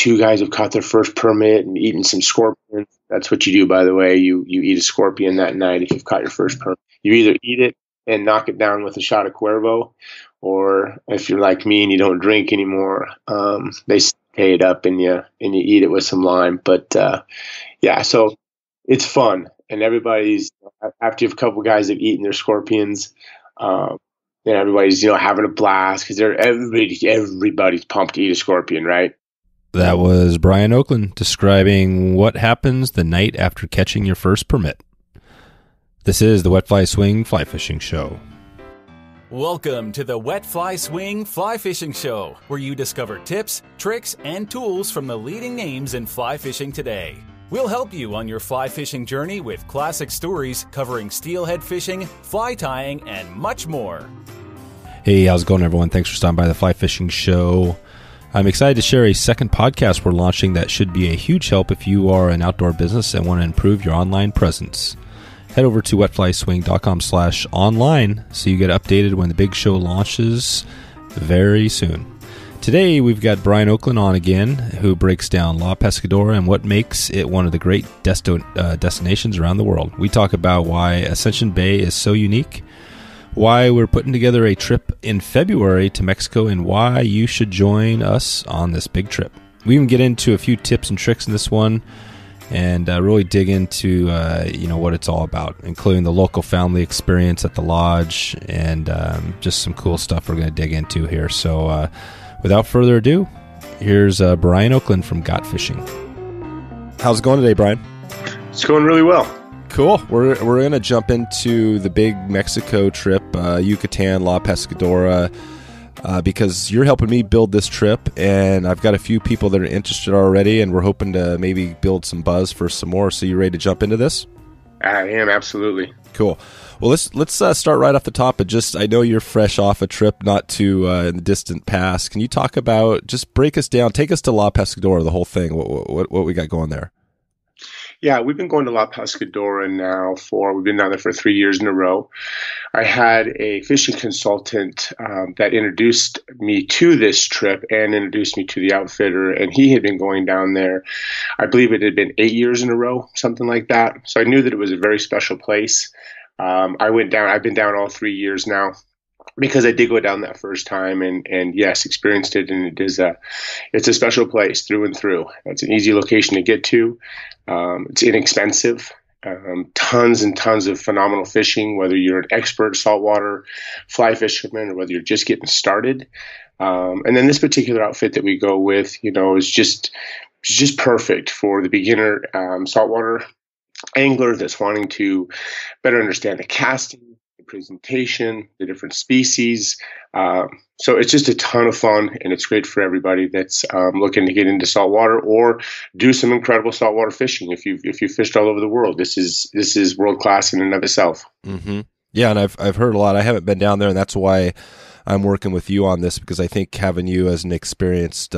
two guys have caught their first permit and eaten some scorpions. That's what you do, by the way. You eat a scorpion that night if you've caught your first permit. You either eat it and knock it down with a shot of Cuervo, or if you're like me and you don't drink anymore, they pay it up and you eat it with some lime. But yeah, so it's fun, and everybody's after you have a couple guys that have eaten their scorpions. And everybody's, having a blast because everybody's pumped to eat a scorpion, right? That was Brian Oakland describing what happens the night after catching your first permit. This is the Wet Fly Swing Fly Fishing Show. Welcome to the Wet Fly Swing Fly Fishing Show, where you discover tips, tricks, and tools from the leading names in fly fishing today. We'll help you on your fly fishing journey with classic stories covering steelhead fishing, fly tying, and much more. Hey, how's it going, everyone? Thanks for stopping by the Fly Fishing Show. I'm excited to share a second podcast we're launching that should be a huge help if you are an outdoor business and want to improve your online presence. Head over to wetflyswing.com/online so you get updated when the big show launches very soon. Today, we've got Brian Oakland on again, who breaks down La Pescadora and what makes it one of the great destinations around the world. We talk about why Ascension Bay is so unique, why we're putting together a trip in February to Mexico, and why you should join us on this big trip. We even get into a few tips and tricks in this one, and really dig into what it's all about, including the local family experience at the lodge, and just some cool stuff we're going to dig into here. So without further ado, here's Brian Oakland from Got Fishing. How's it going today, Brian? It's going really well. Cool. We're going to jump into the big Mexico trip, Yucatan, La Pescadora, because you're helping me build this trip, and I've got a few people that are interested already, and we're hoping to maybe build some buzz for some more. So you ready to jump into this? I am, absolutely. Cool. Well, let's start right off the top. I know you're fresh off a trip not too in the distant past. Can you talk about, just break us down, take us to La Pescadora, the whole thing, what we got going there? Yeah, we've been going to La Pescadora now we've been down there for 3 years in a row. I had a fishing consultant that introduced me to this trip and introduced me to the outfitter, and he had been going down there. I believe it had been 8 years in a row, something like that. So I knew that it was a very special place. I went down. I've been down all 3 years now, because I did go down that first time and yes, experienced it. And it's a special place through and through. It's an easy location to get to. It's inexpensive. Tons and tons of phenomenal fishing, whether you're an expert saltwater fly fisherman or whether you're just getting started. And then this particular outfit that we go with, is just perfect for the beginner saltwater angler that's wanting to better understand the casting, the presentation, the different species. So it's just a ton of fun, and it's great for everybody that's looking to get into saltwater or do some incredible saltwater fishing. If you fished all over the world, this is world class in and of itself. Mm-hmm. Yeah, and I've heard a lot. I haven't been down there, and that's why I'm working with you on this, because I think having you as an experienced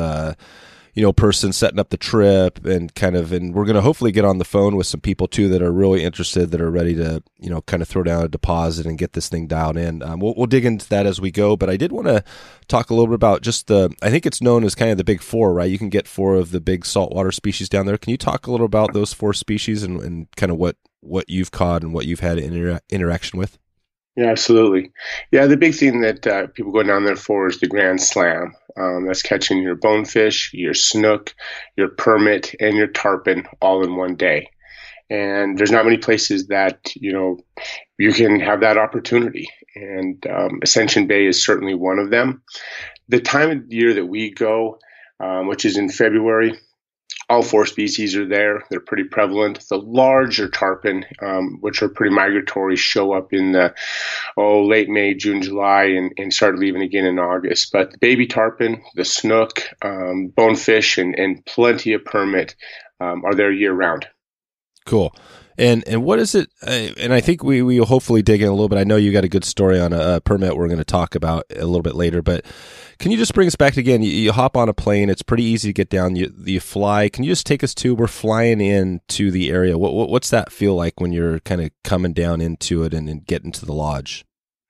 person setting up the trip and we're going to hopefully get on the phone with some people too that are really interested, that are ready to, kind of throw down a deposit and get this thing dialed in. We'll dig into that as we go, but I did want to talk a little bit about just I think it's known as kind of the big four, right? You can get 4 of the big saltwater species down there. Can you talk a little about those 4 species and kind of what you've caught and what you've had interaction with? Yeah, absolutely. Yeah, the big thing that people go down there for is the Grand Slam. That's catching your bonefish, your snook, your permit, and your tarpon all in one day. And there's not many places that, you can have that opportunity. And Ascension Bay is certainly one of them. The time of year that we go, which is in February, all 4 species are there. They're pretty prevalent. The larger tarpon, which are pretty migratory, show up in the late May, June, July, and start leaving again in August. But the baby tarpon, the snook, bonefish, and plenty of permit are there year round. Cool. And what is it? And I think we will hopefully dig in a little bit. I know you got a good story on a permit we're going to talk about a little bit later, but can you just bring us back again? You hop on a plane. It's pretty easy to get down. You fly. Can you just take us we're flying into the area. What's that feel like when you're kind of coming down into it and getting to the lodge?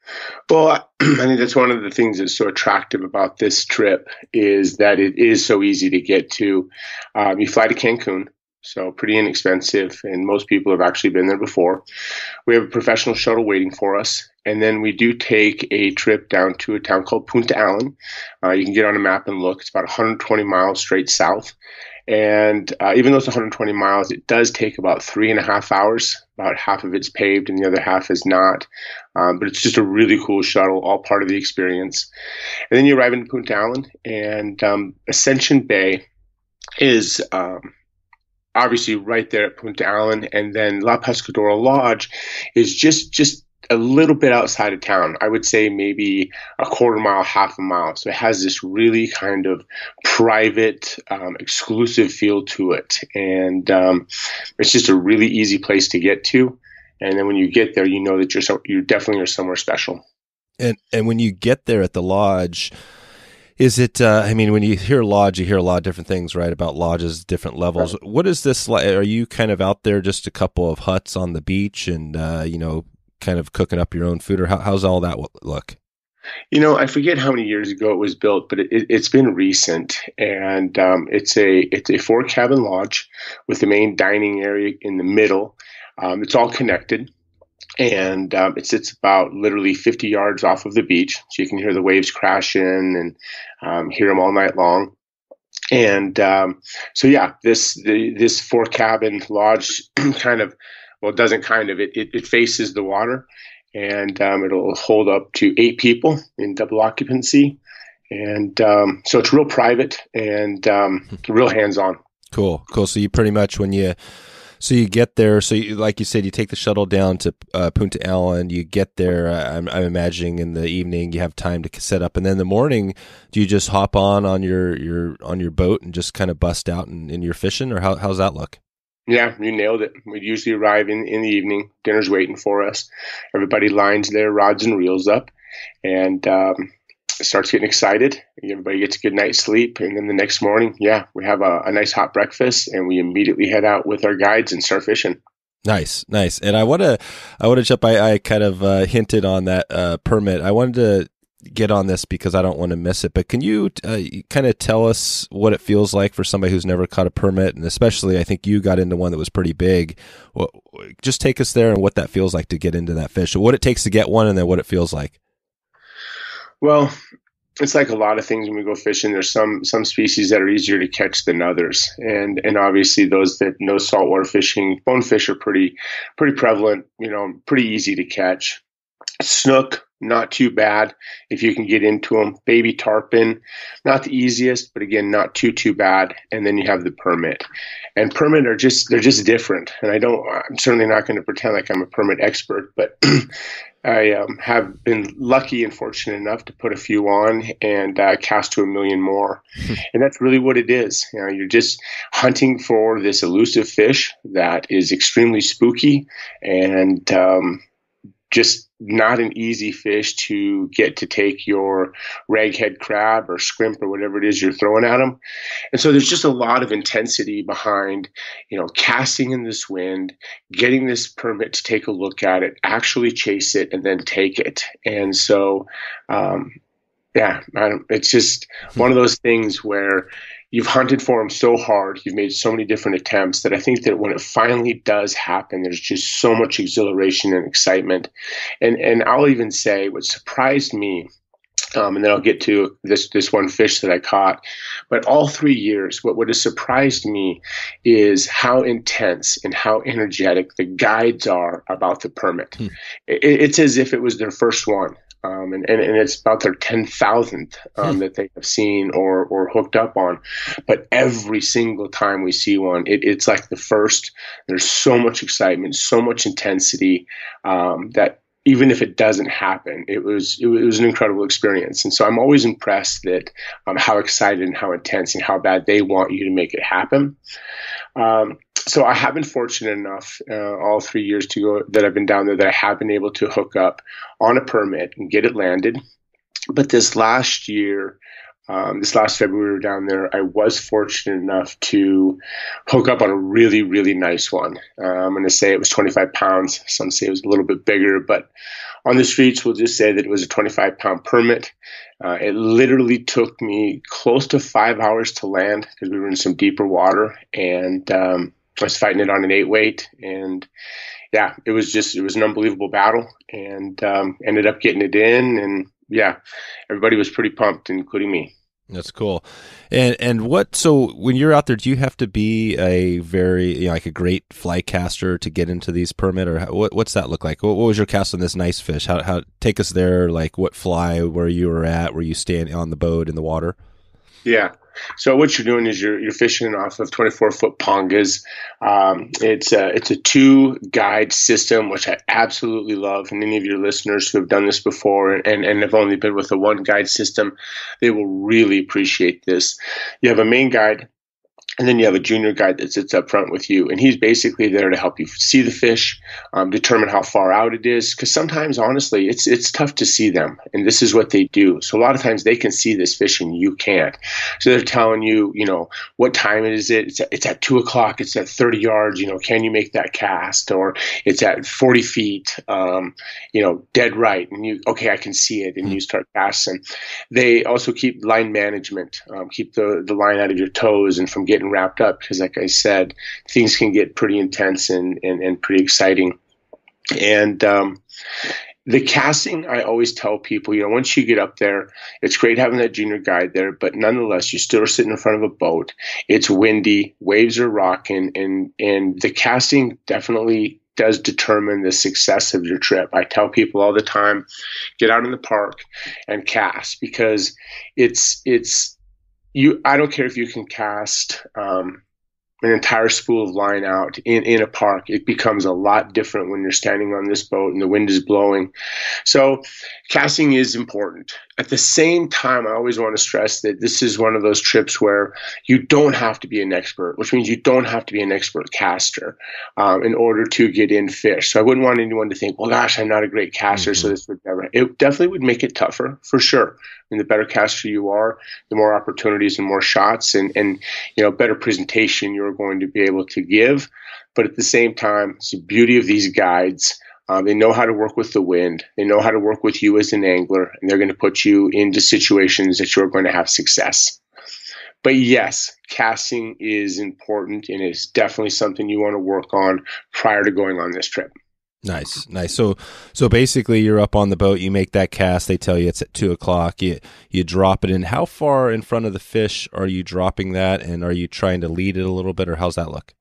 Well, I think that's one of the things that's so attractive about this trip is that it is so easy to get to. You fly to Cancun, so pretty inexpensive, and most people have actually been there before. We have a professional shuttle waiting for us, and then we do take a trip down to a town called Punta Allen. You can get on a map and look. It's about 120 miles straight south. And even though it's 120 miles, it does take about 3.5 hours. About half of it's paved and the other half is not. But it's just a really cool shuttle, all part of the experience. And then you arrive in Punta Allen, and Ascension Bay is obviously right there at Punta Allen. And then La Pescadora Lodge is just a little bit outside of town. I would say maybe a quarter mile, half a mile. So it has this really kind of private, exclusive feel to it. And it's just a really easy place to get to. And then when you get there, you know that you definitely are somewhere special. And when you get there at the lodge, is it, when you hear lodge, you hear a lot of different things, right, about lodges, different levels. Right. What is this like? Are you kind of out there just a couple of huts on the beach and, kind of cooking up your own food, or how's all that look? I forget how many years ago it was built, but it's been recent, and it's a 4-cabin lodge with the main dining area in the middle. It's all connected, and it sits about literally 50 yards off of the beach, so you can hear the waves crashing and hear them all night long. And this 4-cabin lodge it faces the water, and it'll hold up to 8 people in double occupancy. And so it's real private and real hands-on. Cool. So you pretty much, so you get there, like you said, you take the shuttle down to Punta Allen, you get there, I'm imagining in the evening you have time to set up, and then in the morning, do you just hop on your boat and just kind of bust out and you're fishing, or how's that look? Yeah, you nailed it. We'd usually arrive in the evening. Dinner's waiting for us. Everybody lines their rods and reels up and starts getting excited. Everybody gets a good night's sleep. And then the next morning, we have a nice hot breakfast, and we immediately head out with our guides and start fishing. Nice. And I want to jump. I kind of hinted on that permit. I wanted to get on this because I don't want to miss it, but can you kind of tell us what it feels like for somebody who's never caught a permit, and especially I think you got into one that was pretty big. Well, just take us there and what that feels like to get into that fish, what it takes to get one, and then what it feels like. Well, it's like a lot of things when we go fishing. There's some species that are easier to catch than others, and obviously those that know saltwater fishing, bonefish are pretty prevalent. Pretty easy to catch. Snook, not too bad if you can get into them. Baby tarpon, not the easiest, but again, not too bad. And then you have the permit. And permit they're just different. And I'm certainly not going to pretend like I'm a permit expert, but I have been lucky and fortunate enough to put a few on and cast to a million more. And that's really what it is. You're just hunting for this elusive fish that is extremely spooky and just not an easy fish to get to take your raghead crab or scrimp or whatever it is you're throwing at them. And so there's just a lot of intensity behind, casting in this wind, getting this permit to take a look at it, actually chase it, and then take it. And so, it's just one of those things where you've hunted for them so hard, you've made so many different attempts that I think that when it finally does happen, there's just so much exhilaration and excitement. And I'll even say what surprised me, and then I'll get to this one fish that I caught, but all 3 years, what has surprised me is how intense and how energetic the guides are about the permit. It's as if it was their first one. And it's about their 10,000th that they have seen or hooked up on. But every single time we see one, it's like the first. There's so much excitement, so much intensity that even if it doesn't happen, it was an incredible experience. And so I'm always impressed that how excited and how intense and how bad they want you to make it happen. So I have been fortunate enough all 3 years to go that I've been down there that I have been able to hook up on a permit and get it landed. But this last year, This last February we were down there. I was fortunate enough to hook up on a really, really nice one. I'm going to say it was 25 pounds. Some say it was a little bit bigger, but on the streets, we'll just say that it was a 25-pound permit. It literally took me close to 5 hours to land because we were in some deeper water, and I was fighting it on an 8-weight. And yeah, it was an unbelievable battle, and ended up getting it in. And yeah, everybody was pretty pumped, including me. That's cool. So when you're out there, do you have to be a very, like a great fly caster to get into these permit, or what's that look like? What was your cast on this nice fish? How take us there, like what fly, where you were at, where you stand on the boat in the water? Yeah. So what you're doing is you're fishing off of 24-foot pongas. It's a 2-guide system, which I absolutely love. And any of your listeners who have done this before and have only been with a 1-guide system, they will really appreciate this. You have a main guide, and then you have a junior guide that sits up front with you, and he's basically there to help you see the fish, determine how far out it is, because sometimes, honestly, it's tough to see them, and this is what they do. So a lot of times they can see this fish and you can't. So they're telling you, what time is it? It's at 2 o'clock. It's at 30 yards. Can you make that cast? Or it's at 40 feet. Dead right, and okay, I can see it, and you start casting. They also keep line management, keep the line out of your toes and from getting wrapped up, because like I said, things can get pretty intense and pretty exciting. And the casting, I always tell people, once you get up there, it's great having that junior guide there, but nonetheless, you still are sitting in front of a boat. It's windy, waves are rocking, and the casting definitely does determine the success of your trip. I tell people all the time, get out in the park and cast, because I don't care if you can cast an entire spool of line out in a park. It becomes a lot different when you're standing on this boat and the wind is blowing. So casting is important. At the same time, I always want to stress that this is one of those trips where you don't have to be an expert, which means you don't have to be an expert caster in order to get in fish. So I wouldn't want anyone to think, well, gosh, I'm not a great caster, so this would never. It definitely would make it tougher, for sure. And the better caster you are, the more opportunities and more shots and better presentation you're going to be able to give. But at the same time, it's the beauty of these guides. They know how to work with the wind. They know how to work with you as an angler, and they're going to put you into situations that you're going to have success. But yes, casting is important, and it's definitely something you want to work on prior to going on this trip. Nice. So basically, you're up on the boat. You make that cast. They tell you it's at 2 o'clock. You drop it in. How far in front of the fish are you dropping that, and are you trying to lead it a little bit, or how's that look?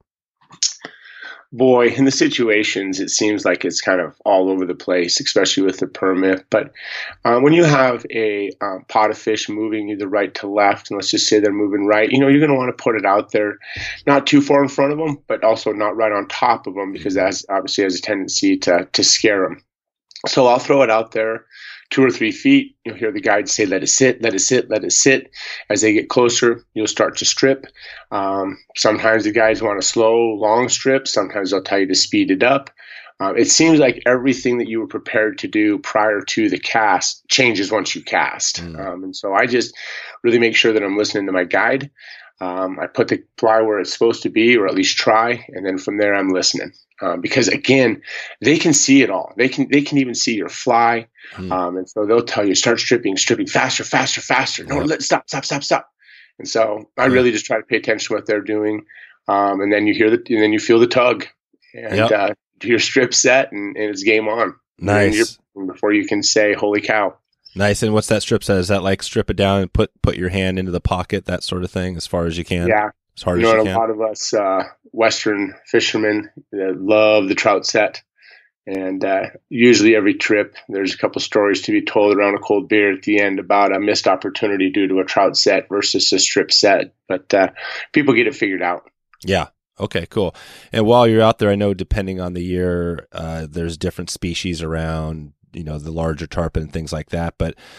Boy, in the situations, it seems like it's kind of all over the place, especially with the permit. But when you have a pot of fish moving either right to left, and let's just say they're moving right, you're going to want to put it out there, not too far in front of them, but also not right on top of them, because that obviously has a tendency to scare them. So I'll throw it out there 2 or 3 feet. You'll hear the guide say, let it sit, let it sit, let it sit. As they get closer, you'll start to strip. Sometimes the guys want a slow, long strip. Sometimes they'll tell you to speed it up. It seems like everything that you were prepared to do prior to the cast changes once you cast. And so I just really make sure that I'm listening to my guide. I put the fly where it's supposed to be, or at least try, and then from there I'm listening. Because again, they can see it all. They can even see your fly, and so they'll tell you start stripping faster, faster, faster. No, let's stop. And so I really just try to pay attention to what they're doing, and then you feel the tug, and your strip set, and it's game on. Nice. Before you can say, "Holy cow!" Nice. And what's that strip set? Is that like strip it down and put your hand into the pocket, that sort of thing, as far as you can? Yeah. As hard as you can. A lot of us Western fishermen love the trout set. And usually every trip, there's a couple stories to be told around a cold beer at the end about a missed opportunity due to a trout set versus a strip set. But people get it figured out. Yeah. Okay, cool. And while you're out there, I know depending on the year, there's different species around, the larger tarpon and things like that. But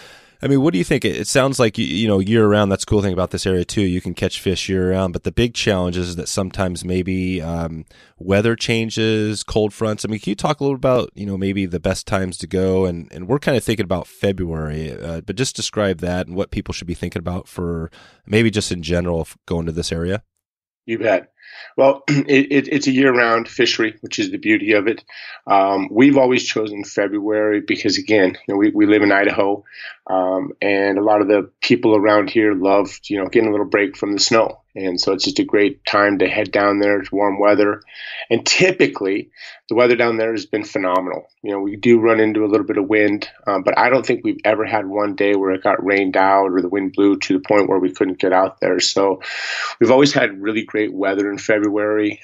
I mean, what do you think? It sounds like, year round, that's the cool thing about this area too. You can catch fish year round, but the big challenge is that sometimes maybe weather changes, cold fronts. I mean, can you talk a little about, maybe the best times to go? And we're kind of thinking about February, but just describe that and what people should be thinking about for maybe just in general going to this area. You bet. Well, it's a year-round fishery, which is the beauty of it. We've always chosen February because, again, we live in Idaho, and a lot of the people around here love, getting a little break from the snow. And so it's just a great time to head down there. It's warm weather. And typically, the weather down there has been phenomenal. We do run into a little bit of wind, but I don't think we've ever had one day where it got rained out or the wind blew to the point where we couldn't get out there. So we've always had really great weather in February.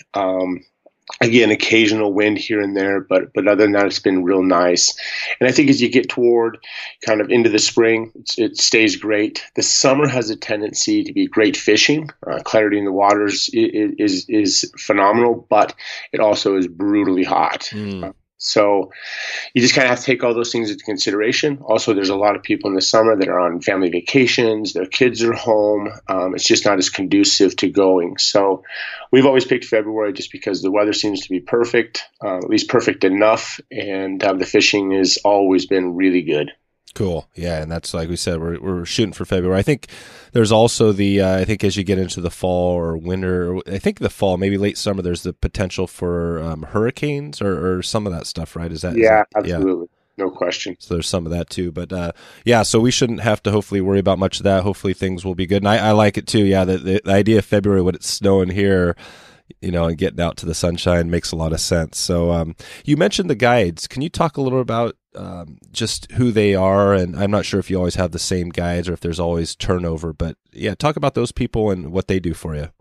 Again, occasional wind here and there, but other than that, it's been real nice. And I think as you get toward kind of into the spring, it stays great. The summer has a tendency to be great fishing. Clarity in the waters is phenomenal, but it also is brutally hot. So you just kind of have to take all those things into consideration. Also, there's a lot of people in the summer that are on family vacations. Their kids are home. It's just not as conducive to going. So we've always picked February just because the weather seems to be perfect, at least perfect enough. And the fishing has always been really good. Cool. Yeah. And that's, like we said, we're shooting for February. I think there's also I think as you get into the fall or winter, I think the fall, maybe late summer, there's the potential for hurricanes or some of that stuff, right? Yeah, absolutely. Yeah. No question. So there's some of that too. But so we shouldn't have to hopefully worry about much of that. Hopefully things will be good. And I like it too. Yeah. The idea of February when it's snowing here, and getting out to the sunshine makes a lot of sense. So you mentioned the guides. Can you talk a little about just who they are? And I'm not sure if you always have the same guides or if there's always turnover, but yeah, talk about those people and what they do for you.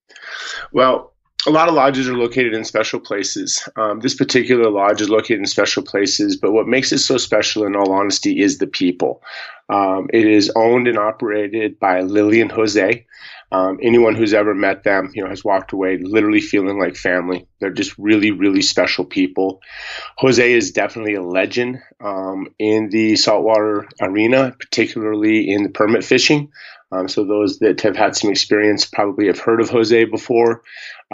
Well, a lot of lodges are located in special places. This particular lodge is located in special places, but what makes it so special, in all honesty, is the people. It is owned and operated by Lily and Jose. Anyone who's ever met them, has walked away literally feeling like family. They're just really, really special people. Jose is definitely a legend in the saltwater arena, particularly in the permit fishing. So those that have had some experience probably have heard of Jose before.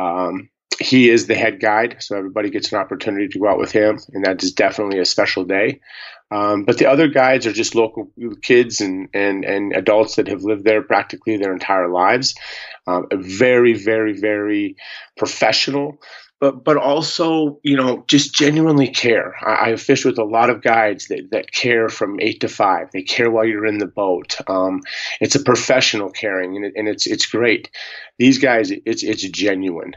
He is the head guide, so everybody gets an opportunity to go out with him, and that is definitely a special day. But the other guides are just local kids and adults that have lived there practically their entire lives. Very, very, very professional, but also, just genuinely care. I have fished with a lot of guides that care from 8 to 5. They care while you're in the boat. It's a professional caring, and it's great. These guys, it's genuine.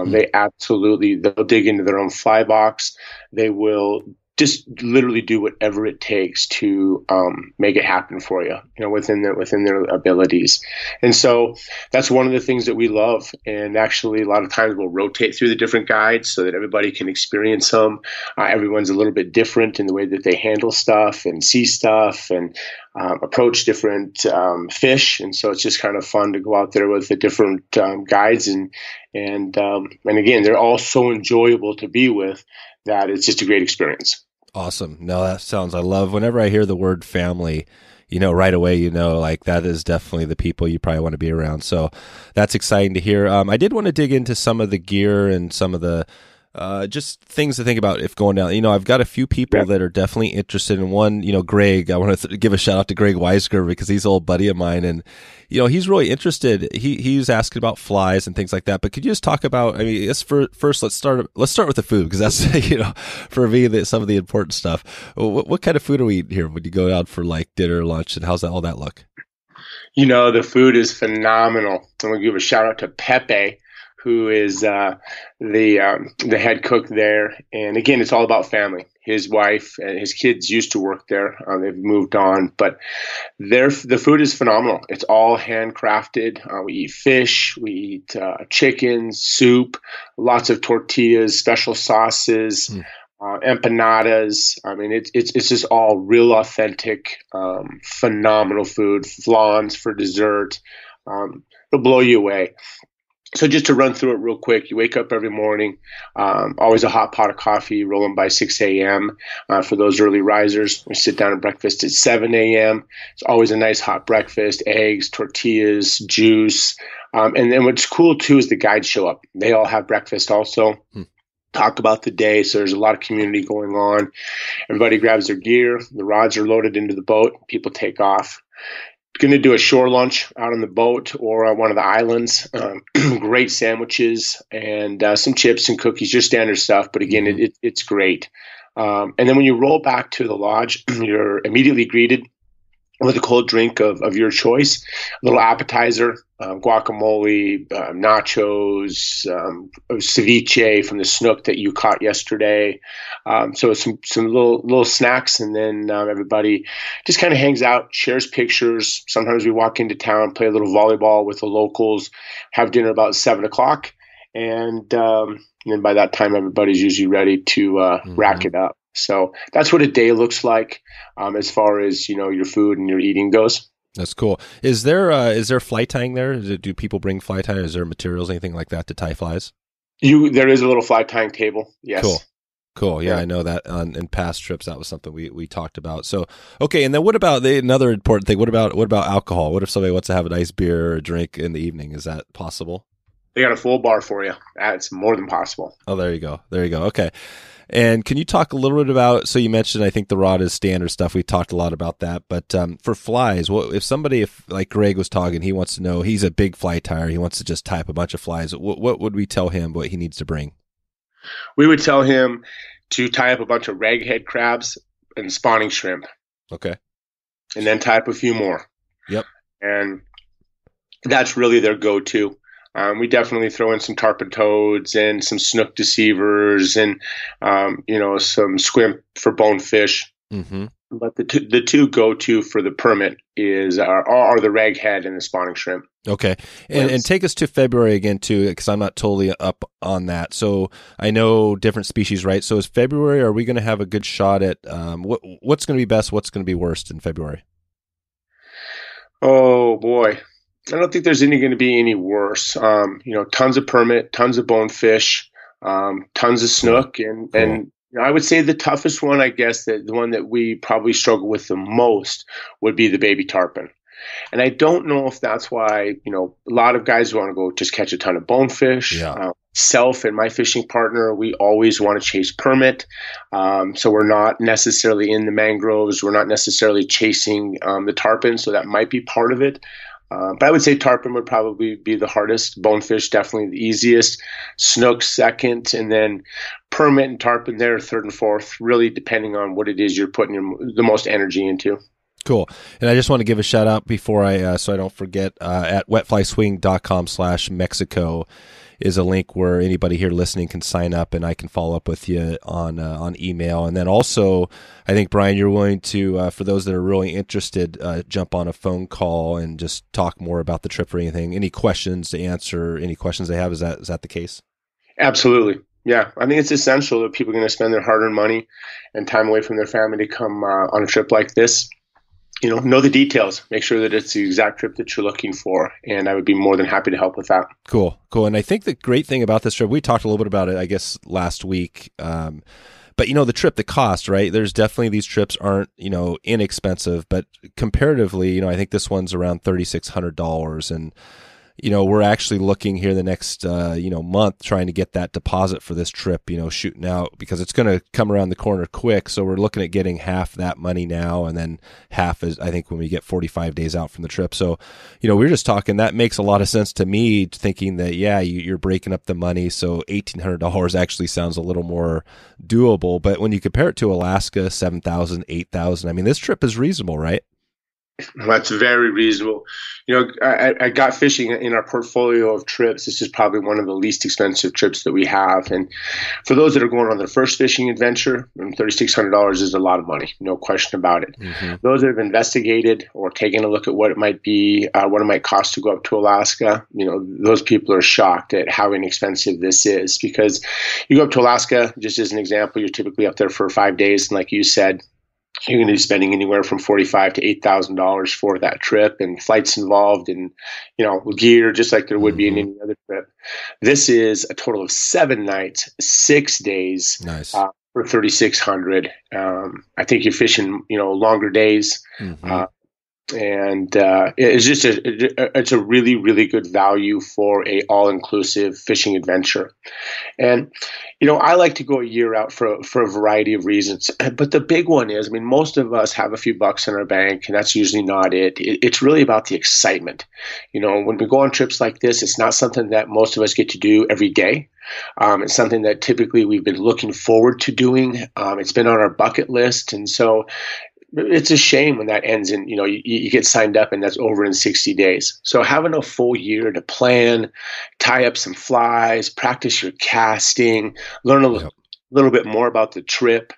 They'll dig into their own fly box. They will just literally do whatever it takes to make it happen for you, within their abilities. And so that's one of the things that we love. And actually, a lot of times we'll rotate through the different guides so that everybody can experience them. Everyone's a little bit different in the way that they handle stuff and see stuff and approach different fish. And so it's just kind of fun to go out there with the different guides. And again, they're all so enjoyable to be with that it's just a great experience. Awesome. No, I love whenever I hear the word family, right away, like that is definitely the people you probably want to be around. So that's exciting to hear. I did want to dig into some of the gear and some of the just things to think about if going down. I've got a few people that are definitely interested in one. Greg, I want to give a shout out to Greg Weisger because he's an old buddy of mine, and he's really interested. He's asking about flies and things like that. But could you just talk about? I mean, first let's start with the food because that's for me some of the important stuff. What kind of food are we eating here when you go out for like dinner, lunch, and how's all that look? The food is phenomenal. I'm going to give a shout out to Pepe, who is the head cook there. And again, it's all about family. His wife and his kids used to work there. They've moved on, but the food is phenomenal. It's all handcrafted. We eat fish, we eat chicken, soup, lots of tortillas, special sauces, empanadas. I mean, it's just all real authentic, phenomenal food. Flans for dessert. It'll blow you away. So just to run through it real quick, you wake up every morning, always a hot pot of coffee, rolling by 6 a.m. For those early risers. We sit down at breakfast at 7 a.m. It's always a nice hot breakfast, eggs, tortillas, juice. And then what's cool, too, is the guides show up. They all have breakfast also. Talk about the day. So there's a lot of community going on. Everybody grabs their gear. The rods are loaded into the boat. People take off. Going to do a shore lunch out on the boat or on one of the islands. Great sandwiches and some chips and cookies, just standard stuff. But again, it's great. And then when you roll back to the lodge, you're immediately greeted with a cold drink of your choice, a little appetizer, guacamole, nachos, ceviche from the Snook that you caught yesterday. So some little snacks, and then everybody just kind of hangs out, shares pictures. Sometimes we walk into town, play a little volleyball with the locals, have dinner about 7 o'clock, and then by that time everybody's usually ready to rack it up. So that's what a day looks like as far as, your food and your eating goes. That's cool. Is there fly tying there? Do people bring fly tying? Is there materials, anything like that to tie flies? There is a little fly tying table. Yes. Cool. Yeah, I know that in past trips that was something we talked about. So, okay, and then what about another important thing? What about alcohol? What if somebody wants to have a nice beer or a drink in the evening? Is that possible? They got a full bar for you. It's more than possible. Oh, there you go. Okay. And can you talk a little bit about, so you mentioned, I think the rod is standard stuff. We talked a lot about that. But for flies, if like Greg was talking, he wants to know, he's a big fly tyer. He wants to just tie up a bunch of flies. What would we tell him what he needs to bring? We would tell him to tie up a bunch of raghead crabs and spawning shrimp. Okay. And then tie up a few more. Yep. And that's really their go-to. We definitely throw in some tarpon toads and some snook deceivers and, some squimp for bonefish. Mm-hmm. But the two go-to for the permit are the raghead and the spawning shrimp. Okay. And take us to February again, too, because I'm not totally up on that. So I know different species, right? So is February, are we going to have a good shot at what's going to be best, what's going to be worst in February? Oh, boy. I don't think there's going to be any worse. Tons of permit, tons of bonefish, tons of snook, and I would say the toughest one, I guess, that the one that we probably struggle with the most would be the baby tarpon. And I don't know if that's why, a lot of guys want to go just catch a ton of bonefish. Yeah. Self and my fishing partner, we always want to chase permit. So we're not necessarily in the mangroves. We're not necessarily chasing the tarpon. So that might be part of it. But I would say tarpon would probably be the hardest. Bonefish, definitely the easiest. Snook second, and then permit and tarpon there, third and fourth, really depending on what it is you're putting the most energy into. Cool. And I just want to give a shout out before so I don't forget, at wetflyswing.com/Mexico is a link where anybody here listening can sign up, and I can follow up with you on email. And then also, I think, Brian, you're willing to, for those that are really interested, jump on a phone call and just talk more about the trip or anything. Any questions to answer, any questions they have, is that the case? Absolutely. Yeah. I think it's essential that people are going to spend their hard-earned money and time away from their family to come on a trip like this. Know the details. Make sure that it's the exact trip that you're looking for, and I would be more than happy to help with that. Cool. And I think the great thing about this trip, we talked a little bit about it, I guess, last week, but the trip, the cost, right? There's definitely, these trips aren't, inexpensive, but comparatively, I think this one's around $3,600, and we're actually looking here the next, month trying to get that deposit for this trip, shooting out, because it's going to come around the corner quick. So we're looking at getting half that money now, and then half is, I think, when we get 45 days out from the trip. So, we're just talking, that makes a lot of sense to me, thinking that, yeah, you're breaking up the money. So $1,800 actually sounds a little more doable. But when you compare it to Alaska, $7,000, $8,000, this trip is reasonable, right? That's very reasonable. I got fishing in our portfolio of trips. This is probably one of the least expensive trips that we have. And for those that are going on their first fishing adventure, $3,600 is a lot of money, no question about it. Mm-hmm. Those that have investigated or taken a look at what it might be, what it might cost to go up to Alaska, those people are shocked at how inexpensive this is, because you go up to Alaska, just as an example, you're typically up there for 5 days. And like you said, you're going to be spending anywhere from $45 to $8,000 for that trip, and flights involved, and gear, just like there would be in any other trip. This is a total of 7 nights, 6 days. Nice. For 3,600. I think you're fishing, longer days. And it's just it's a really, really good value for a all-inclusive fishing adventure. And I like to go a year out for a variety of reasons. But the big one is, most of us have a few bucks in our bank, and that's usually not it. It's really about the excitement. When we go on trips like this, it's not something that most of us get to do every day. It's something that typically we've been looking forward to doing. It's been on our bucket list, and so it's a shame when that ends in, you get signed up and that's over in 60 days. So having a full year to plan, tie up some flies, practice your casting, learn a little bit more about the trip.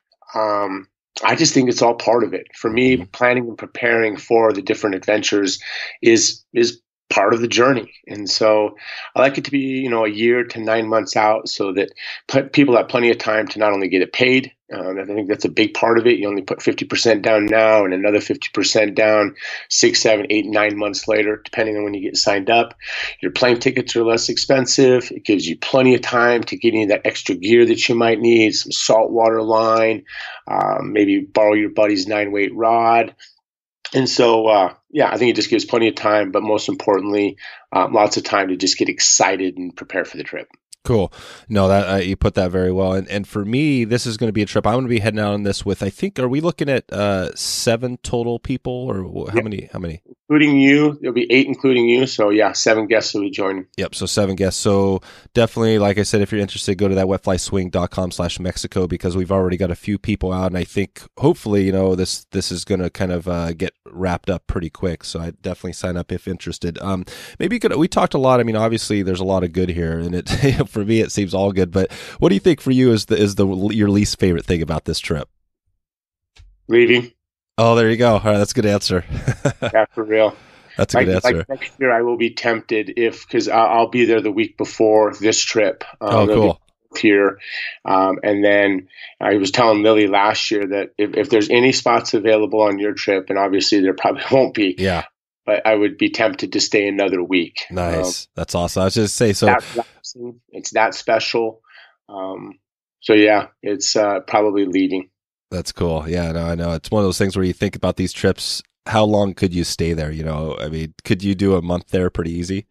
I just think it's all part of it. For me, planning and preparing for the different adventures is part of the journey. And so I like it to be, a year to 9 months out, so that people have plenty of time to not only get it paid. I think that's a big part of it. You only put 50% down now and another 50% down 6, 7, 8, 9 months later, depending on when you get signed up. Your plane tickets are less expensive. It gives you plenty of time to get any of that extra gear that you might need, some saltwater line, maybe borrow your buddy's 9-weight rod. And so, I think it just gives plenty of time, but most importantly, lots of time to just get excited and prepare for the trip. Cool. No, that you put that very well. And for me, this is going to be a trip. I'm going to be heading out on this with, I think, are we looking at 7 total people, or how many? Including you, there'll be 8 including you. So 7 guests will be joining. Yep. So 7 guests. So definitely, like I said, if you're interested, go to that wetflyswing.com/Mexico, because we've already got a few people out, and I think hopefully, this is going to kind of get wrapped up pretty quick. So I definitely sign up if interested. Maybe we talked a lot. Obviously there's a lot of good here, and it for me it seems all good. But what do you think for you is your least favorite thing about this trip? Leaving. Oh, there you go. All right, that's a good answer. Yeah, for real. That's a good answer. Like next year, I will be tempted because I'll be there the week before this trip. Cool. Here, and then I was telling Lily last year that if there's any spots available on your trip, and obviously there probably won't be. Yeah. But I would be tempted to stay another week. Nice. That's awesome. I was just say so. It's that special. It's probably leaving. That's cool. Yeah, no, I know. It's one of those things where you think about these trips. How long could you stay there? Could you do a month there pretty easy?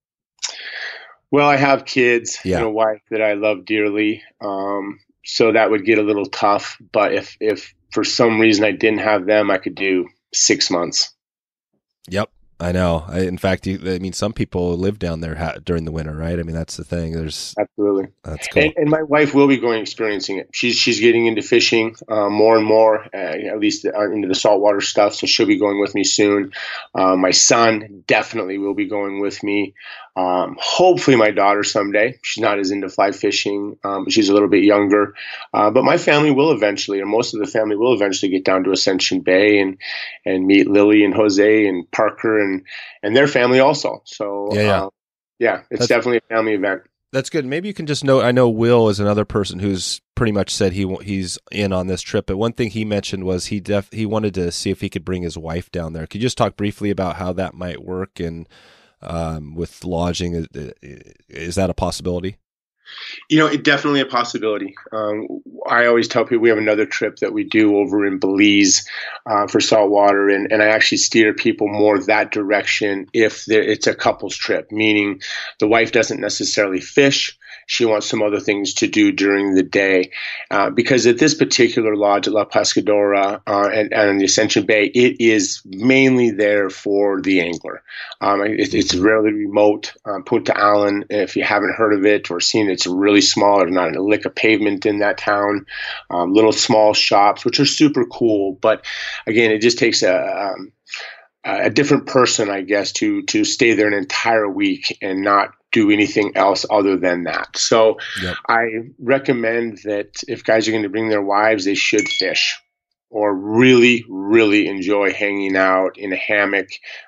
Well, I have kids and a wife that I love dearly. So that would get a little tough. But if for some reason I didn't have them, I could do 6 months. Yep. I know. In fact, some people live down there during the winter, right? That's the thing. Absolutely. That's cool. And my wife will be experiencing it. She's getting into fishing more and more, at least into the saltwater stuff. So she'll be going with me soon. My son definitely will be going with me. Hopefully my daughter someday. She's not as into fly fishing. She's a little bit younger. But my family will eventually, or most of the family will eventually, get down to Ascension Bay and meet Lily and Jose and Parker and their family also. So it's definitely a family event. That's good. Maybe you can just note, I know Will is another person who's pretty much said he's in on this trip, but one thing he mentioned was he wanted to see if he could bring his wife down there. Could you just talk briefly about how that might work, and with lodging, is that a possibility? It's definitely a possibility. I always tell people we have another trip that we do over in Belize for saltwater, and I actually steer people more that direction if it's a couples trip, meaning the wife doesn't necessarily fish. She wants some other things to do during the day. Because at this particular lodge at La Pescadora and the Ascension Bay, it is mainly there for the angler. It's really remote. Punta Allen, if you haven't heard of it or seen it, it's really small. There's not a lick of pavement in that town. Little small shops, which are super cool. But again, it just takes a different person, I guess, to stay there an entire week and not do anything else other than that. So I recommend that if guys are going to bring their wives, they should fish or really, really enjoy hanging out in a hammock,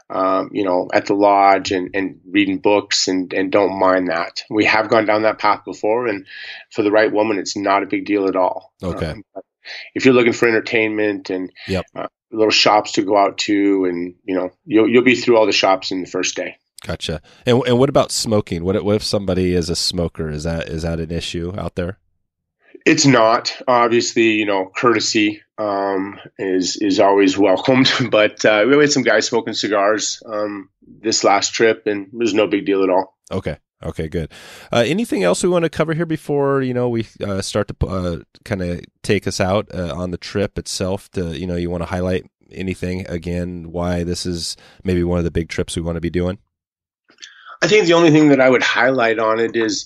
at the lodge and reading books and don't mind that. We have gone down that path before, and for the right woman, it's not a big deal at all. Okay. if you're looking for entertainment and Yep. little shops to go out to, and you'll be through all the shops in the first day. Gotcha. And what about smoking? What if somebody is a smoker? Is that an issue out there? It's not. Obviously, courtesy is always welcomed. But we had some guys smoking cigars this last trip, and it was no big deal at all. Okay, good. Anything else we want to cover here before we start to kind of take us out on the trip itself? You want to highlight anything again? Why this is maybe one of the big trips we want to be doing? I think the only thing that I would highlight on it is,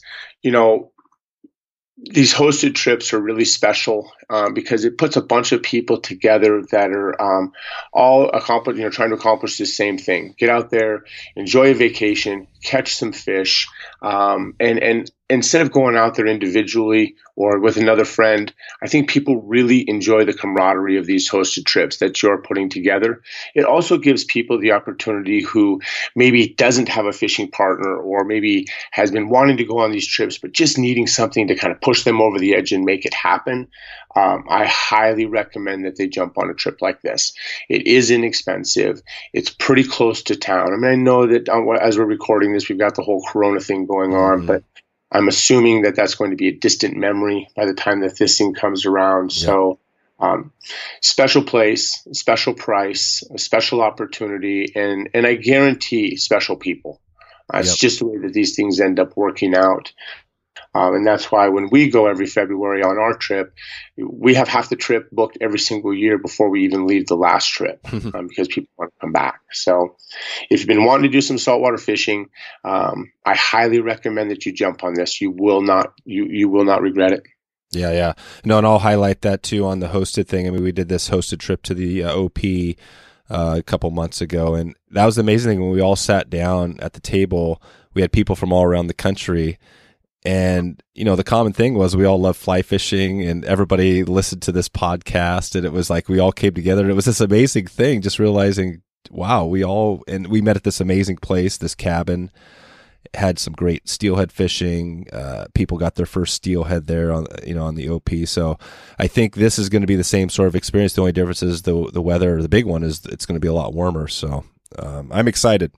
these hosted trips are really special because it puts a bunch of people together that are all trying to accomplish the same thing. Get out there, enjoy a vacation, catch some fish, and instead of going out there individually or with another friend, I think people really enjoy the camaraderie of these hosted trips that you're putting together. It also gives people the opportunity who maybe doesn't have a fishing partner or maybe has been wanting to go on these trips but just needing something to kind of push them over the edge and make it happen. I highly recommend that they jump on a trip like this. It is inexpensive. It's pretty close to town. I mean, I know that as we're recording this, we've got the whole Corona thing going on, but I'm assuming that that's going to be a distant memory by the time that this thing comes around. Yep. So special place, special price, a special opportunity, and I guarantee special people. It's just the way that these things end up working out. And that's why when we go every February on our trip, we have half the trip booked every single year before we even leave the last trip because people want to come back. So if you've been wanting to do some saltwater fishing, I highly recommend that you jump on this. You will not regret it. Yeah. No, and I'll highlight that too on the hosted thing. I mean, we did this hosted trip to the OP a couple months ago, and that was the amazing thing. When we all sat down at the table, we had people from all around the country. And, the common thing was we all love fly fishing and everybody listened to this podcast, and it was like we all came together, and it was this amazing thing, just realizing, wow, we met at this amazing place, this cabin, had some great steelhead fishing. People got their first steelhead there on the OP. So I think this is going to be the same sort of experience. The only difference is the weather. The big one is it's going to be a lot warmer. So I'm excited.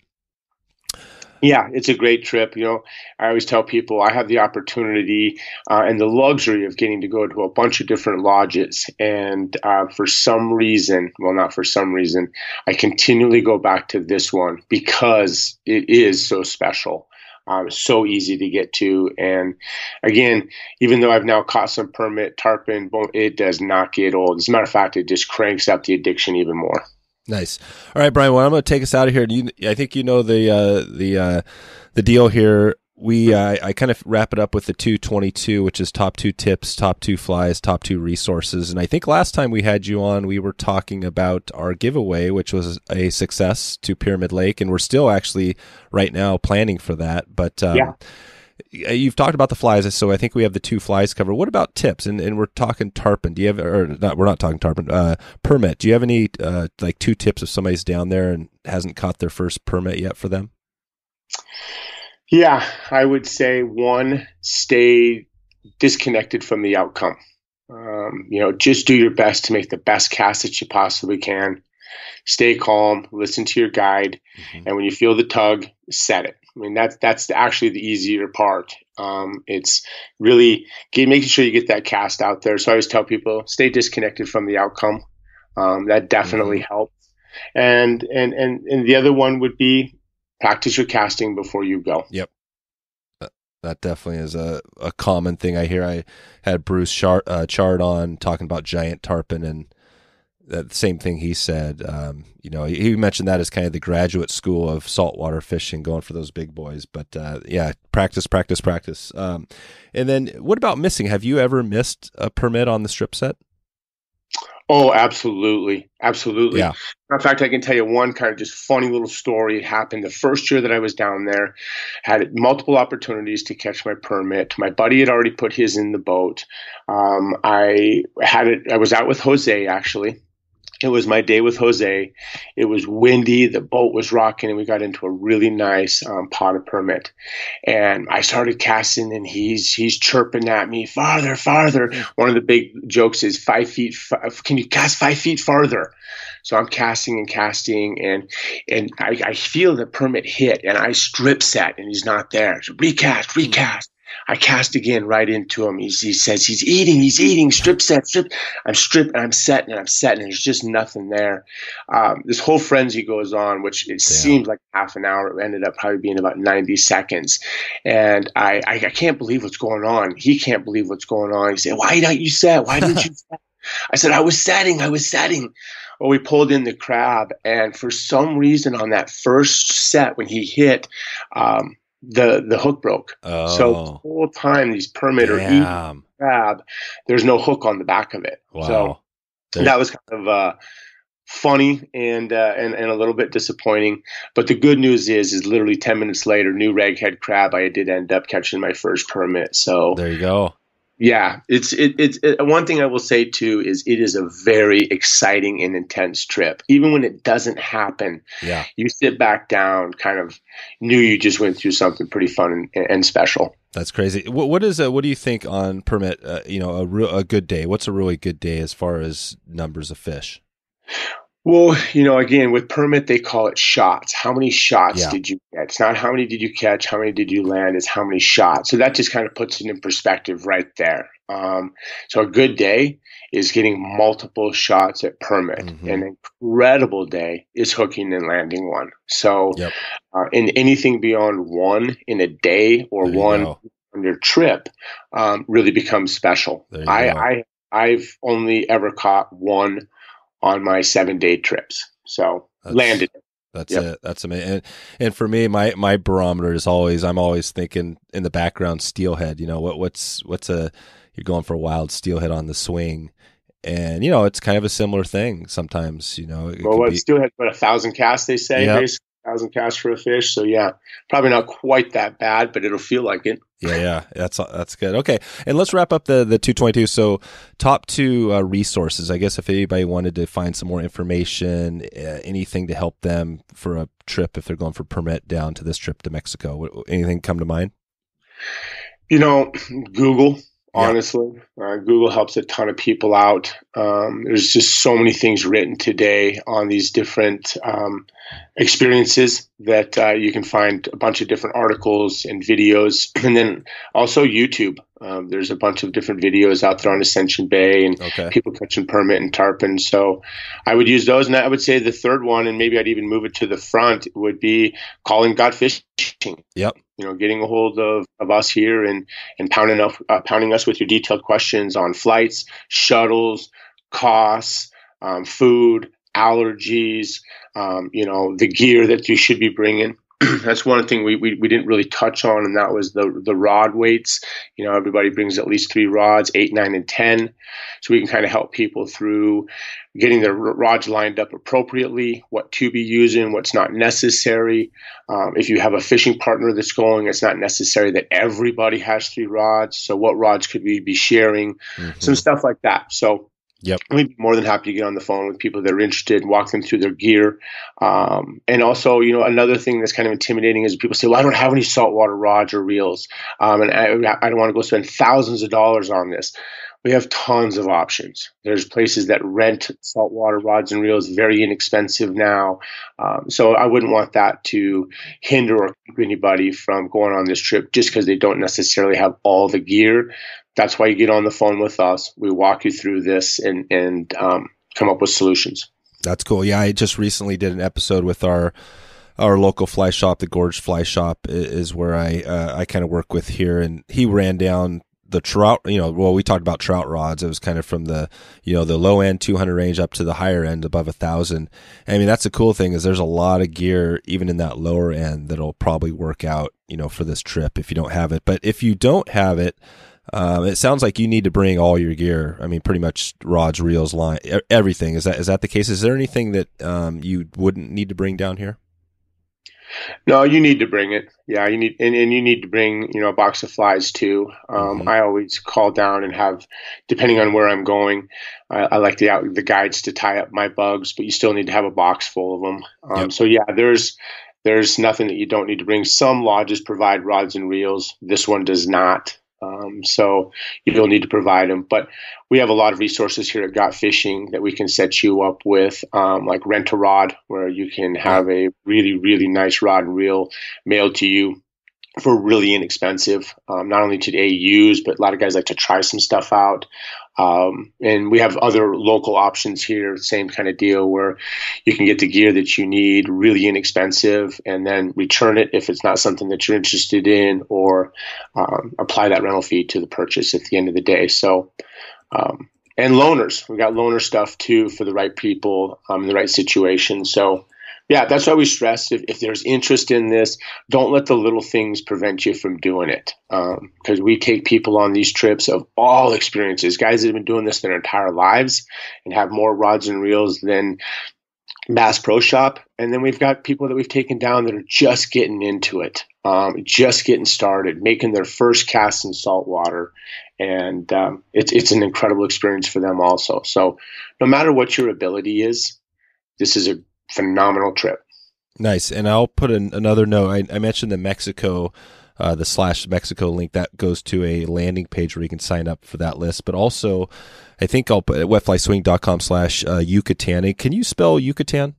Yeah, it's a great trip. I always tell people I have the opportunity and the luxury of getting to go to a bunch of different lodges. And for some reason, well, not for some reason, I continually go back to this one because it is so special. So easy to get to. And again, even though I've now caught some permit tarpon, it does not get old. As a matter of fact, it just cranks up the addiction even more. Nice. All right, Brian. Well, I'm going to take us out of here. I think the deal here. I kind of wrap it up with the 222, which is top 2 tips, top 2 flies, top 2 resources. And I think last time we had you on, we were talking about our giveaway, which was a success to Pyramid Lake, and we're still actually right now planning for that. But you've talked about the flies, so I think we have the 2 flies covered. What about tips? And we're talking tarpon. Do you have, or not? We're not talking tarpon. Permit. Do you have any 2 tips if somebody's down there and hasn't caught their first permit yet for them? Yeah, I would say 1, stay disconnected from the outcome. Just do your best to make the best cast that you possibly can. Stay calm, listen to your guide, and when you feel the tug, set it. I mean, that's actually the easier part. It's really making sure you get that cast out there. So I always tell people, stay disconnected from the outcome. That definitely helps. And the other one would be practice your casting before you go. Yep. That definitely is a common thing I hear. I had Bruce Chard on talking about giant tarpon, and the same thing he said. He mentioned that as kind of the graduate school of saltwater fishing, going for those big boys. But practice. And then what about missing? Have you ever missed a permit on the strip set? Oh, absolutely. Absolutely. Yeah. In fact, I can tell you one kind of just funny little story. It happened the first year that I was down there, had multiple opportunities to catch my permit. My buddy had already put his in the boat. I was out with Jose actually. It was my day with Jose. It was windy. The boat was rocking, and we got into a really nice pot of permit. And I started casting, and he's chirping at me, farther, farther. One of the big jokes is 5 feet. Can you cast 5 feet farther? So I'm casting, and I feel the permit hit, and I strip set, and he's not there. So recast. I cast again right into him. He says he's eating, strip set. I'm stripping, I'm setting, and there's just nothing there. This whole frenzy goes on, which it seemed like half an hour. It ended up probably being about 90 seconds. And I can't believe what's going on. He can't believe what's going on. He said, why don't you set? Why didn't you set? I said, I was setting. Well, we pulled in the crab, and for some reason on that first set when he hit, the hook broke. Oh. So the whole time these permit are eating crab, there's no hook on the back of it. Wow. So that was kind of funny and a little bit disappointing. But the good news is literally 10 minutes later, new raghead crab, I did end up catching my first permit. So there you go. Yeah, it's one thing I will say too is it is a very exciting and intense trip. Even when it doesn't happen, you sit back down, kind of knew you just went through something pretty fun and special. That's crazy. What do you think on permit? A good day. What's a really good day as far as numbers of fish? Well, again, with permit, they call it shots. How many shots did you get? It's not how many did you catch, how many did you land, it's how many shots. So that just kind of puts it in perspective right there. So a good day is getting multiple shots at permit. An incredible day is hooking and landing one. So in anything beyond one in a day or one on your trip really becomes special. I've only ever caught one on my 7-day trips. So landed it. That's it. That's amazing. And for me, my barometer is I'm always thinking in the background steelhead, what's you're going for a wild steelhead on the swing. And, it's kind of a similar thing sometimes, steelhead, 1,000 casts, they say, basically 1,000 casts for a fish. So probably not quite that bad, but it'll feel like it. Yeah. That's good. Okay. And let's wrap up the 222. So top 2 resources, I guess if anybody wanted to find some more information, anything to help them for a trip, if they're going for permit down to this trip to Mexico, anything come to mind? Google. Honestly, Google helps a ton of people out. There's just so many things written today on these different experiences that you can find a bunch of different articles and videos. And then also YouTube. There's a bunch of different videos out there on Ascension Bay and people catching permit and tarpon. So I would use those. And I would say the third one, and maybe I'd even move it to the front, would be calling God Fishing. Yep. Getting a hold of us here and pounding us with your detailed questions on flights, shuttles, costs, food, allergies, the gear that you should be bringing. That's one thing we didn't really touch on, and that was the rod weights. Everybody brings at least 3 rods, 8, 9, and 10. So we can kind of help people through getting their rods lined up appropriately, what to be using, what's not necessary. If you have a fishing partner that's going, it's not necessary that everybody has 3 rods. So what rods could we be sharing? Some stuff like that. So we'd be more than happy to get on the phone with people that are interested and walk them through their gear. And also, another thing that's kind of intimidating is people say, well, I don't have any saltwater rods or reels. And I don't want to go spend thousands of dollars on this. We have tons of options. There's places that rent saltwater rods and reels, very inexpensive now. So I wouldn't want that to hinder or keep anybody from going on this trip just because they don't necessarily have all the gear. That's why you get on the phone with us. We walk you through this and come up with solutions. That's cool. Yeah, I just recently did an episode with our local fly shop. The Gorge Fly Shop is where I kind of work with here, and he ran down the trout. We talked about trout rods. It was kind of from the the low end 200 range up to the higher end above 1,000. I mean, that's the cool thing is there's a lot of gear even in that lower end that'll probably work out for this trip if you don't have it. But if you don't have it, it sounds like you need to bring all your gear. I mean, pretty much rods, reels, line, everything. Is that the case? Is there anything that you wouldn't need to bring down here? No, you need to bring it. Yeah, you need, and you need to bring, a box of flies too. I always call down and have, depending on where I'm going, I like the guides to tie up my bugs, but you still need to have a box full of them. Yep. So yeah, there's nothing that you don't need to bring. Some lodges provide rods and reels. This one does not. So you'll need to provide them, but we have a lot of resources here at Got Fishing that we can set you up with, like rent a rod, where you can have a really, really nice rod and reel mailed to you for really inexpensive, not only to use, but a lot of guys like to try some stuff out. And we have other local options here, same kind of deal where you can get the gear that you need really inexpensive and then return it if it's not something that you're interested in, or apply that rental fee to the purchase at the end of the day. So, and loaners, we got loaner stuff too for the right people in the right situation. So yeah, that's why we stress if there's interest in this, don't let the little things prevent you from doing it. Because we take people on these trips of all experiences, guys that have been doing this their entire lives and have more rods and reels than Bass Pro Shop. And then we've got people that we've taken down that are just getting into it, just getting started, making their first cast in saltwater. And it's an incredible experience for them also. So no matter what your ability is, this is a phenomenal trip. Nice. And I'll put another note. I mentioned the Mexico, the /Mexico link that goes to a landing page where you can sign up for that list. But also, I think I'll put wetflyswing.com/Yucatan. Can you spell Yucatan?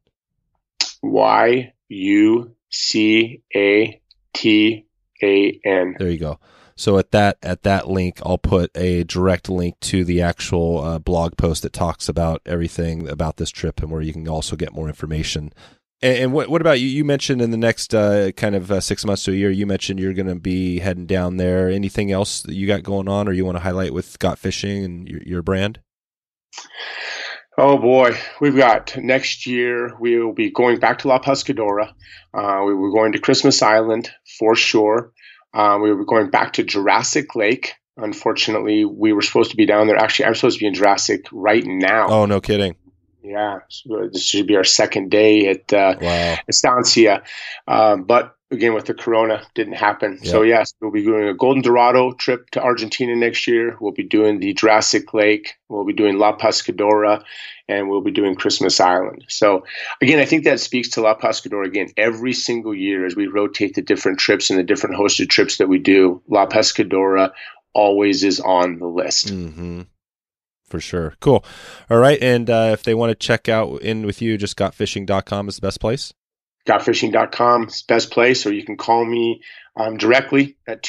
Yucatan. There you go. So at that link, I'll put a direct link to the actual blog post that talks about everything about this trip and where you can also get more information. And what about you? You mentioned in the next kind of 6 months to a year, you mentioned you're going to be heading down there. Anything else that you got going on or you want to highlight with Got Fishing and your brand? Oh boy, we've got next year, we will be going back to La Pescadora. We were going to Christmas Island for sure. We were going back to Jurassic Lake. Unfortunately, we were supposed to be down there. Actually, I'm supposed to be in Jurassic right now. Oh, no kidding. Yeah. So this should be our second day at Estancia. But again, with the Corona, didn't happen. Yep. So yes, we'll be doing a Golden Dorado trip to Argentina next year. We'll be doing the Jurassic Lake. We'll be doing La Pescadora, and we'll be doing Christmas Island. So again, I think that speaks to La Pescadora. Again, every single year as we rotate the different trips and the different hosted trips that we do, La Pescadora always is on the list. Mm-hmm. For sure. Cool. All right. And if they want to check out in with you, just gotfishing.com is the best place? Gotfishing.com is the best place, or you can call me directly at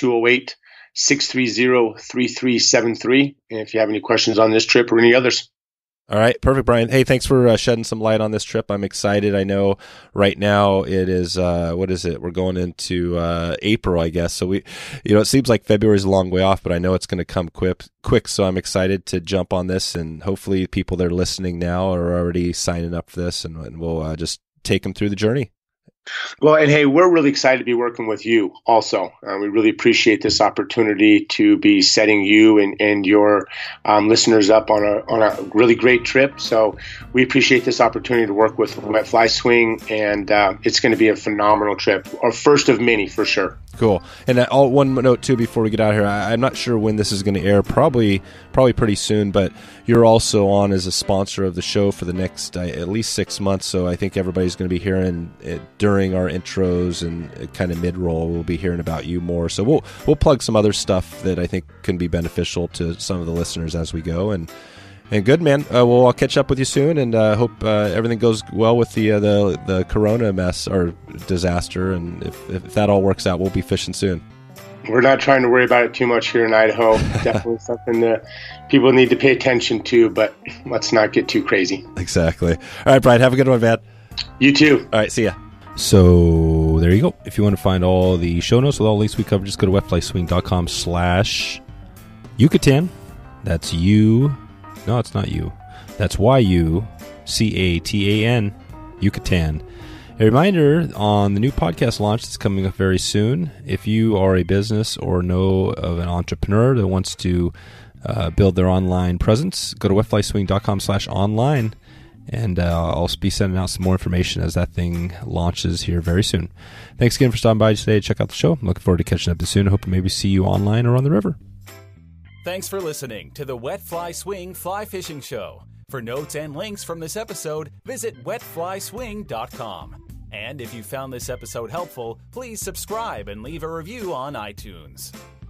208-630-3373. And if you have any questions on this trip or any others. All right. Perfect, Brian. Hey, thanks for shedding some light on this trip. I'm excited. I know right now it is, what is it? We're going into April, I guess. So it seems like February is a long way off, but I know it's going to come quick. So I'm excited to jump on this, and hopefully people that are listening now are already signing up for this, and we'll just take them through the journey. Well, and hey, we're really excited to be working with you also. We really appreciate this opportunity to be setting you and your listeners up on a really great trip. So we appreciate this opportunity to work with Wet Fly Swing, and it's going to be a phenomenal trip, our first of many for sure. Cool. And one note too before we get out of here, I'm not sure when this is going to air, probably pretty soon, but you're also on as a sponsor of the show for the next at least 6 months, so I think everybody's going to be hearing it during our intros and kind of mid-roll. We'll be hearing about you more, so we'll plug some other stuff that I think can be beneficial to some of the listeners as we go. And good, man. I'll catch up with you soon, and hope everything goes well with the Corona mess or disaster. And if that all works out, we'll be fishing soon. We're not trying to worry about it too much here in Idaho. Definitely something that people need to pay attention to, but let's not get too crazy. Exactly. All right, Brian, have a good one, man. You too. All right, see ya. So there you go. If you want to find all the show notes with all the links we covered, just go to wetflyswing.com/Yucatan. That's you. No, it's not you. That's YUCATAN, Yucatan. A reminder on the new podcast launch that's coming up very soon. If you are a business or know of an entrepreneur that wants to build their online presence, go to wetflyswing.com/online And I'll be sending out some more information as that thing launches here very soon. Thanks again for stopping by today to check out the show. I'm looking forward to catching up to you soon. I hope to maybe see you online or on the river. Thanks for listening to the Wet Fly Swing Fly Fishing Show. For notes and links from this episode, visit wetflyswing.com. And if you found this episode helpful, please subscribe and leave a review on iTunes.